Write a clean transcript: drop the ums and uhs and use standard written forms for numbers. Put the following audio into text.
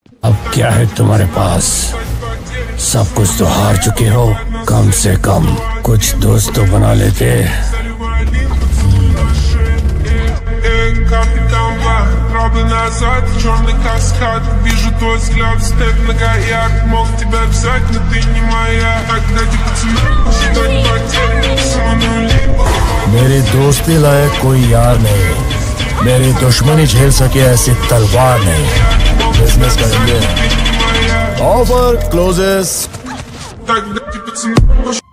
अब क्या है तुम्हारे पास? सब कुछ तो हार चुके हो। कम से कम कुछ दोस्त तो बना लेते। Назад, черный каскад. Вижу твой взгляд, степ на гаяк. Мог тебя взять, но ты не моя. Тогда типа цена, считать потери, самонули. मेरी दोस्ती लायक कोई यार नहीं, मेरी दुश्मनी झेल सके ऐसी तलवार नहीं। बिजनेस करेंगे। Offer closes. Тогда типа цена.